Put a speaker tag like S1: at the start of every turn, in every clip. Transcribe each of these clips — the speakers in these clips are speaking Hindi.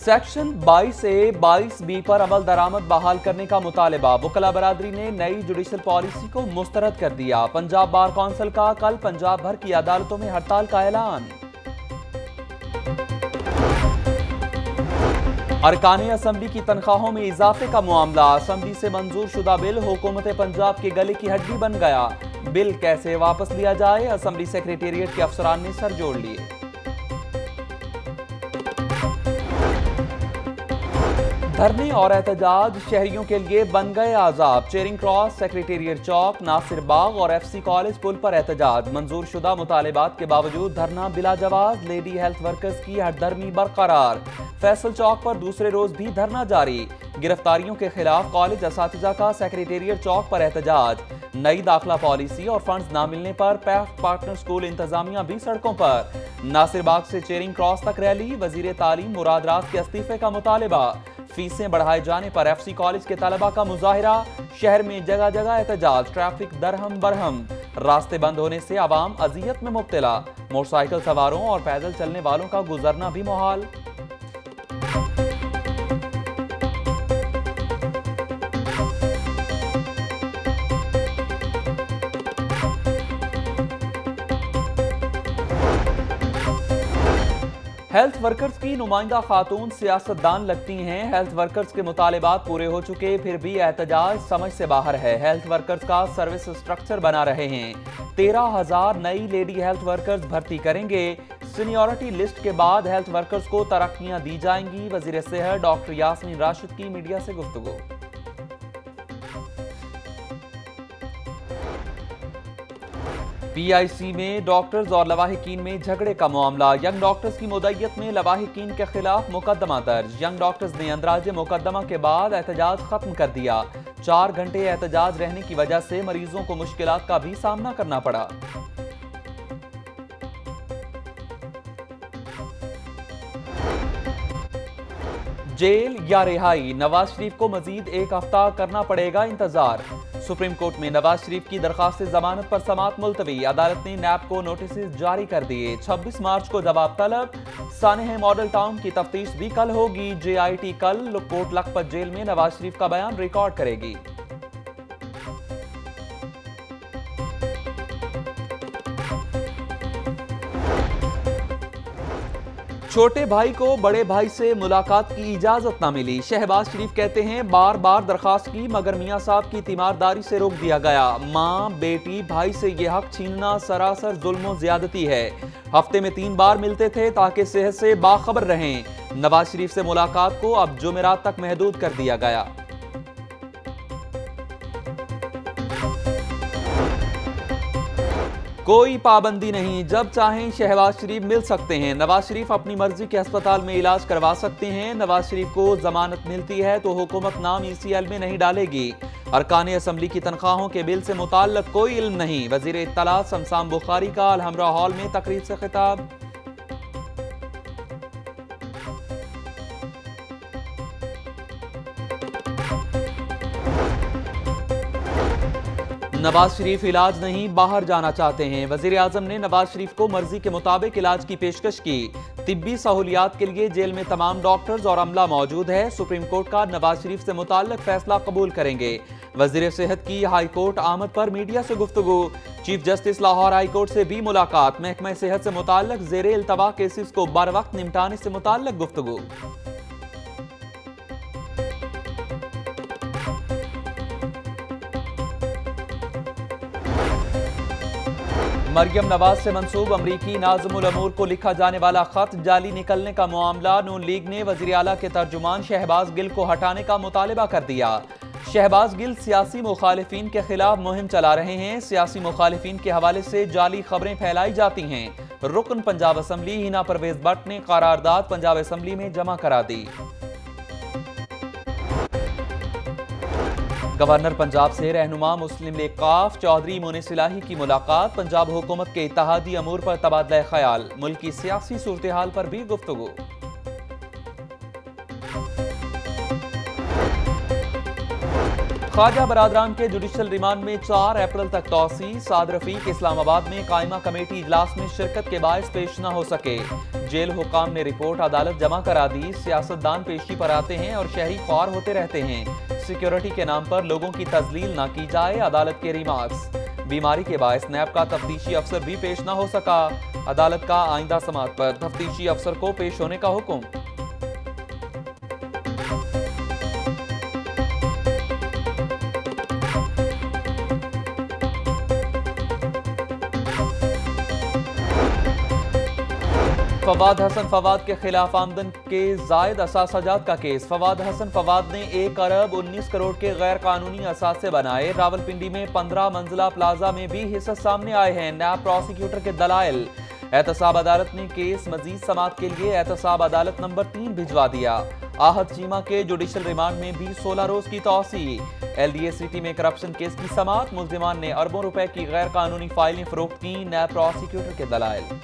S1: सेक्शन 22A 22B पर अमल दरामद बहाल करने का मुतालबा। वकला बरादरी ने नई जुडिशल पॉलिसी को मुस्तरद कर दिया। पंजाब बार कौंसिल का कल पंजाब भर की अदालतों में हड़ताल का ऐलान। अरकान असम्बली की तनख्वाहों में इजाफे का मामला। असम्बली से मंजूर शुदा बिल हुकूमत पंजाब के गले की हड्डी बन गया। बिल कैसे वापस लिया जाए, असम्बली सेक्रेटेरिएट के अफसरान ने सर जोड़ लिए। धरने और एहतजाज शहरियों के लिए बन गए आजाब। Charing Cross, Secretariat Chowk, Nasir Bagh और FC कॉलेज पुल पर एहतजाज। मंजूर शुदा मुतालिबात के बावजूद धरना बिला जवाज। लेडी हेल्थ वर्कर्स की हठधर्मी बरकरार। फैसल चौक पर दूसरे रोज भी धरना जारी। गिरफ्तारियों के खिलाफ कॉलेज असातिजा का सेक्रेटेरिएट चौक पर एहतजाज। नई दाखिला पॉलिसी और फंड्स न मिलने पर पैफ पार्टनर स्कूल इंतजामिया भी सड़कों पर। नासिर बाग से चेरिंग क्रॉस तक रैली। वजीर तालीम मुराद राज के इस्तीफे का मुतालिबा। फीसें बढ़ाए जाने पर FC कॉलेज के तलबा का मुजाहिरा। शहर में जगह जगह एहतजाज। ट्रैफिक दरहम बरहम। रास्ते बंद होने से आवाम अजियत में मुब्तला। मोटरसाइकिल सवारों और पैदल चलने वालों का गुजरना भी मुहाल। हेल्थ वर्कर्स की नुमाइंदा खातून सियासतदान लगती हैं। हेल्थ वर्कर्स के मुतालिबात पूरे हो चुके फिर भी एहतजाज समझ से बाहर है। हेल्थ वर्कर्स का सर्विस स्ट्रक्चर बना रहे हैं। 13,000 नई लेडी हेल्थ वर्कर्स भर्ती करेंगे। सीनियरिटी लिस्ट के बाद हेल्थ वर्कर्स को तरक्कियां दी जाएंगी। वजीर सेहत डॉक्टर यास्मीन राशिद की मीडिया से गुफ्तगू। PIC में डॉक्टर्स और लवाहिकीन में झगड़े का मामला। यंग डॉक्टर्स की मुद्दत में लवाहिकीन के खिलाफ मुकदमा दर्ज। यंग डॉक्टर्स ने अंदराज मुकदमा के बाद एहतजाज खत्म कर दिया। 4 घंटे एहतजाज रहने की वजह से मरीजों को मुश्किलात का भी सामना करना पड़ा। जेल या रिहाई, नवाज शरीफ को मजीद एक हफ्ता करना पड़ेगा इंतजार। सुप्रीम कोर्ट में नवाज शरीफ की दरखास्त जमानत पर समाअत मुलतवी। अदालत ने नैब को नोटिस जारी कर दिए। 26 मार्च को जवाब तलब। सानेह मॉडल टाउन की तफ्तीश भी कल होगी। JIT कल कोट लखपत जेल में नवाज शरीफ का बयान रिकॉर्ड करेगी। छोटे भाई को बड़े भाई से मुलाकात की इजाजत न मिली। शहबाज शरीफ कहते हैं बार बार दरखास्त की मगर मियां साहब की तीमारदारी से रोक दिया गया। मां बेटी भाई से यह हक छीनना सरासर जुल्म और ज्यादती है। हफ्ते में 3 बार मिलते थे ताकि सेहत से बाखबर रहें। नवाज शरीफ से मुलाकात को अब जुमेरात तक महदूद कर दिया गया। कोई पाबंदी नहीं, जब चाहें शहबाज शरीफ मिल सकते हैं। नवाज शरीफ अपनी मर्जी के अस्पताल में इलाज करवा सकते हैं। नवाज शरीफ को जमानत मिलती है तो हुकूमत नाम ECL में नहीं डालेगी। अरकान असम्बली की तनख्वाहों के बिल से मुताल्लिक कोई इल्म नहीं। वजीर इत्तलात शमशान बुखारी का अलहमरा हॉल में तकरीर से खिताब। नवाज शरीफ इलाज नहीं बाहर जाना चाहते हैं। वजीर आजम ने नवाज शरीफ को मर्जी के मुताबिक इलाज की पेशकश की। तिब्बी सहूलियात के लिए जेल में तमाम डॉक्टर्स और अमला मौजूद है। सुप्रीम कोर्ट का नवाज शरीफ से मुताल्लिक फैसला कबूल करेंगे। वजीर सेहत की हाई कोर्ट आमद पर मीडिया से गुफ्तगू। Chief justice Lahore high court से भी मुलाकात। महकमा सेहत से मुताल्लिक जेर इल्तवा केसेस को बर वक्त निपटाने से मुताल्लिक गुफ्तगू। मरियम नवाज से मंसूब अमरीकी नाज़िमुल अमूर को लिखा जाने वाला खत जाली निकलने का मामला। नून लीग ने वज़ीर आला के तर्जुमान शहबाज गिल को हटाने का मुतालिबा कर दिया। शहबाज गिल सियासी मुखालिफिन के खिलाफ मुहिम चला रहे हैं। सियासी मुखालिफिन के हवाले से जाली खबरें फैलाई जाती हैं। रुकन पंजाब असम्बली हिना परवेज भट्ट ने करारदाद पंजाब असम्बली में जमा करा दी। गवर्नर पंजाब से रहनुमा मुस्लिम लीग काफ चौधरी मोनिस इलाही की मुलाकात। पंजाब हुकूमत के इत्तेहादी अमूर पर तबादला ख्याल। मुल्क की सियासी सूरत हाल पर भी गुफ्तगू। ख्वाजा बरादरान के जुडिशल रिमांड में 4 अप्रैल तक तौसी। साद रफीक इस्लामाबाद में कायमा कमेटी इजलास में शिरकत के बायस पेश न हो सके। जेल हुकाम ने रिपोर्ट अदालत जमा करा दी। सियासतदान पेशी पर आते हैं और शहरी ख्वार होते रहते हैं। सिक्योरिटी के नाम पर लोगों की तजलील ना की जाए, अदालत के रिमार्क्स। बीमारी के बायस नैब का तफ्तीशी अफसर भी पेश न हो सका। अदालत का आइंदा समाअत पर तफ्तीशी अफसर को पेश होने का हुक्म। फवाद हसन फवाद के खिलाफ आमदन के जायद असासाजात का केस। फवाद हसन फवाद ने 1 अरब 19 करोड़ के गैर कानूनी असासे बनाए। रावलपिंडी में 15 मंजिला प्लाजा में भी हिस्सा सामने आए हैं। नैब प्रोसिक्यूटर के दलाइल। एहतसाब अदालत ने केस मजीद समाअत के लिए एहतसाब अदालत नंबर 3 भिजवा दिया। आहत चीमा के जुडिशल रिमांड में भी 16 रोज की तौसी। LDA सिटी में करप्शन केस की समाअत। मुल्जिमान ने अरबों रुपए की गैर कानूनी फाइलें फरोख्त की। नैब प्रोसिक्यूटर के दलाइल।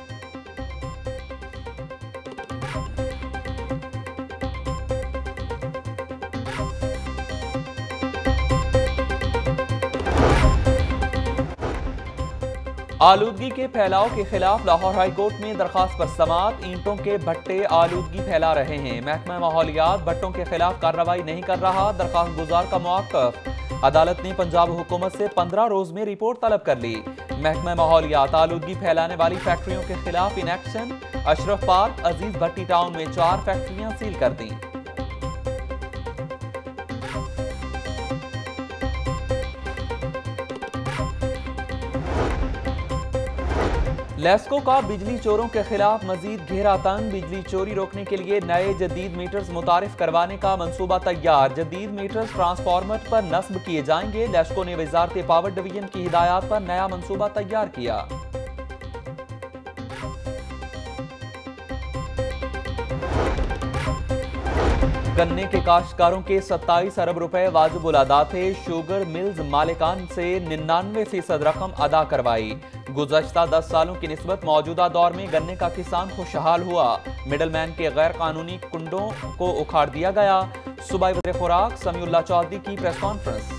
S1: आलूदगी के फैलाव के खिलाफ लाहौर हाईकोर्ट में दरखास्त पर समाअत। ईंटों के भट्टे आलूदगी फैला रहे हैं। महकमा माहौलियात भट्टों के खिलाफ कार्रवाई नहीं कर रहा। दरखास्त गुजार का मौक़िफ़। अदालत ने पंजाब हुकूमत से 15 रोज में रिपोर्ट तलब कर ली। महकमा माहौलियात आलूदगी फैलाने वाली फैक्ट्रियों के खिलाफ in action. Ashraf park Aziz Bhatti town में 4 फैक्ट्रियां सील कर दी। लेस्को का बिजली चोरों के खिलाफ मजीद घेरा तंग। बिजली चोरी रोकने के लिए नए जदीद मीटर्स मुतारिफ करवाने का मंसूबा तैयार। जदीद मीटर्स ट्रांसफार्मर पर नस्ब किए जाएंगे। लेस्को ने वजारत पावर डिवीजन की हिदायत पर नया मंसूबा तैयार किया। गन्ने के काश्तकारों के 27 अरब रुपए वाजिबुल अदा थे। शुगर मिल्स मालिकान से 99% रकम अदा करवाई। गुज़श्ता 10 सालों की निस्बत मौजूदा दौर में गन्ने का किसान खुशहाल हुआ। मिडलमैन के गैर कानूनी कुंडों को उखाड़ दिया गया। सूबाई वज़ीर खुराक समीउल्लाह चौधरी की प्रेस कॉन्फ्रेंस।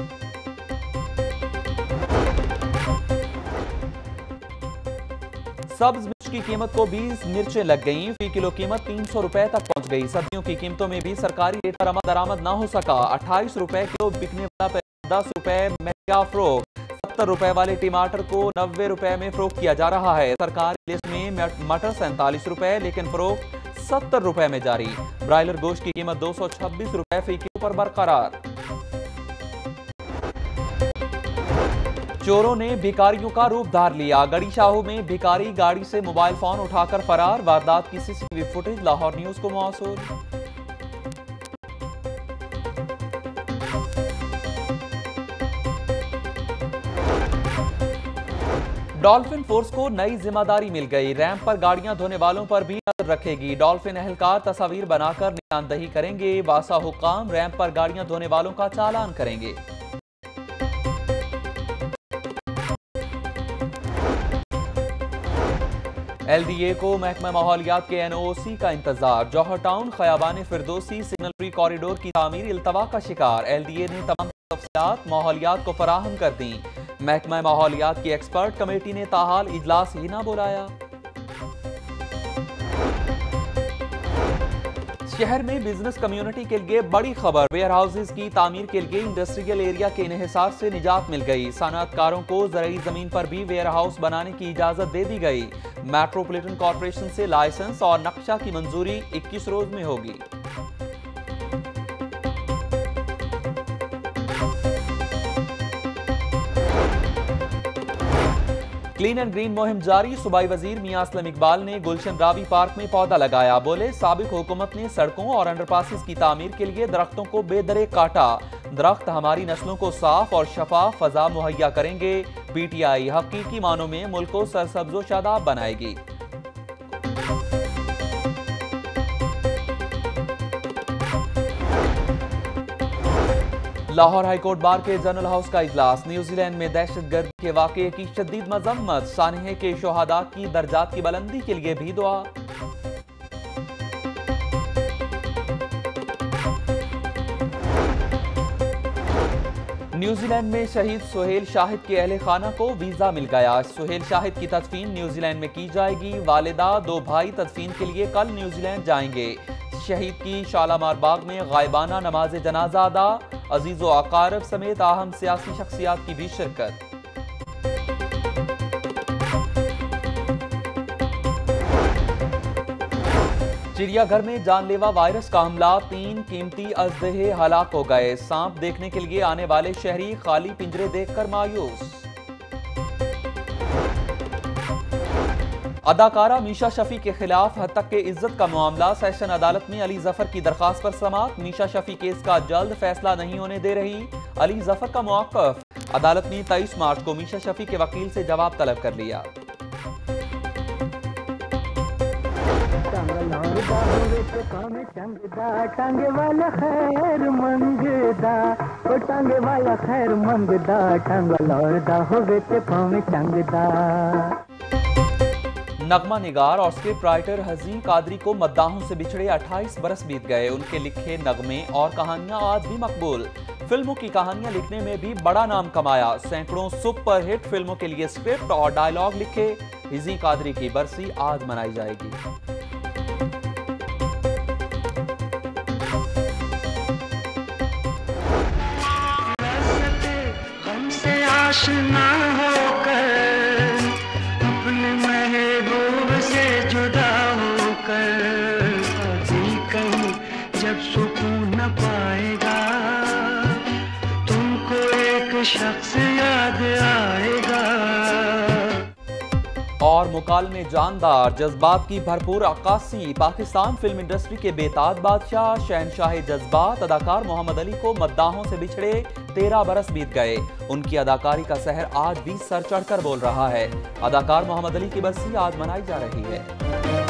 S1: सब्ज मिर्च की कीमत को 20 मिर्चें लग गईं। फी किलो कीमत 300 रुपए तक पहुंच गई। सब्जियों की कीमतों में भी सरकारी रेट पर दरामद न हो सका। 28 रुपए किलो बिकने वाला 10 रुपए महंगा फरोख्त। 70 रुपए वाले टमाटर को 90 रुपए में फरोख्त किया जा रहा है। सरकारी लिस्ट में मटर 47 रुपए लेकिन फरोख्त 70 रुपए में जारी। ब्रायलर गोश्त की कीमत 226 रुपए फी किलो पर बरकरार। चोरों ने भिखारियों का रूप धार लिया। गड़ी शाहू में भिखारी गाड़ी से मोबाइल फोन उठाकर फरार। वारदात की CCTV फुटेज लाहौर न्यूज को मौसूल। डॉल्फिन फोर्स को नई जिम्मेदारी मिल गई। रैंप पर गाड़ियां धोने वालों पर भी नजर रखेगी। डॉल्फिन एहलकार तस्वीर बनाकर निशानदही करेंगे। बासा हुक्काम रैंप पर गाड़ियां धोने वालों का चालान करेंगे। LDA को महकमा माहौलियात के NOC का इंतजार। Johar town Khayaban Firdousi signal free corridor की तामीर इल्तवा का शिकार। LDA ने तमाम तफसीलात माहौलियात को फराहम कर दी। महकमा माहौलियात की एक्सपर्ट कमेटी ने ताहाल इजलास ही ना बुलाया। शहर में बिजनेस कम्युनिटी के लिए बड़ी खबर। वेयर हाउसेज की तामीर के लिए इंडस्ट्रियल एरिया के इन्हिसार से निजात मिल गई। सनअतकारों को ज़रई जमीन पर भी वेयर हाउस बनाने की इजाजत दे दी गई। मेट्रोपॉलिटन कॉर्पोरेशन से लाइसेंस और नक्शा की मंजूरी 21 रोज में होगी। क्लीन एंड ग्रीन मुहिम जारी। सूबाई वजीर मियां असलम इकबाल ने गुलशन रावी पार्क में पौधा लगाया। बोले साबिक हुकूमत ने सड़कों और अंडरपासेस की तामीर के लिए दरख्तों को बेदरे काटा। दरख्त हमारी नस्लों को साफ और शफाफ फजा मुहैया करेंगे। PTI हकीकी मानों में मुल्क को सरसब्जो शादाब बनाएगी। लाहौर हाईकोर्ट बार के जनरल हाउस का इजलास। न्यूजीलैंड में दहशतगर्दी के वाक़े की शदीद मजम्मत। सानहे के शोहदा की दर्जात की बुलंदी के लिए भी दुआ। न्यूजीलैंड में शहीद सुहेल शाहिद के अहले खाना को वीजा मिल गया। सुहेल शाहिद की तदफीन न्यूजीलैंड में की जाएगी। वालिदा, दो भाई तदफीन के लिए कल न्यूजीलैंड जाएंगे। शहीद की शालामार बाग में गायबाना नमाज जनाजा अदा। अजीज़ व अकारब समेत अहम सियासी शख्सियात की भी शिरकत। चिड़ियाघर में जानलेवा वायरस का हमला, 3 कीमती अजदहे हलाक हो गए। सांप देखने के लिए आने वाले शहरी खाली पिंजरे देखकर मायूस। अदाकारा मीशा शफी के खिलाफ हत्तक के इज्जत का मामला, सेशन अदालत में अली जफर की दरखास्त पर समाअत। मीशा शफी केस का जल्द फैसला नहीं होने दे रही अली जफर का मौक़िफ़। अदालत ने 23 मार्च को मीशा शफी के वकील से जवाब तलब कर लिया।
S2: टांगे वाला खैर मंगदा, ओ टांगे वाला खैर मंगदा, टांगा लौरदा होवे ते पावे चंगदा।
S1: नगमा निगार और स्क्रिप्ट राइटर हज़ीम कादरी को मद्दाहों से बिछड़े 28 बरस बीत गए। उनके लिखे नगमे और कहानियां आज भी मकबूल। फिल्मों की कहानियां लिखने में भी बड़ा नाम कमाया। सैकड़ों सुपर हिट फिल्मों के लिए स्क्रिप्ट और डायलॉग लिखे। हज़ीम कादरी की बरसी आज मनाई जाएगी।
S2: आशना होकर अपने महबूब से जुदा होकर दिल कहीं जब सुकून न पाएगा, तुमको एक शख्स याद आएगा।
S1: और मुकालमे जानदार, जज्बात की भरपूर अक्कासी। पाकिस्तान फिल्म इंडस्ट्री के बेताज बादशाह, शहनशाह जज्बात अदाकार मोहम्मद अली को मद्दाहों से बिछड़े 13 बरस बीत गए। उनकी अदाकारी का सहर आज भी सर चढ़कर बोल रहा है। अदाकार मोहम्मद अली की बरसी आज मनाई जा रही है।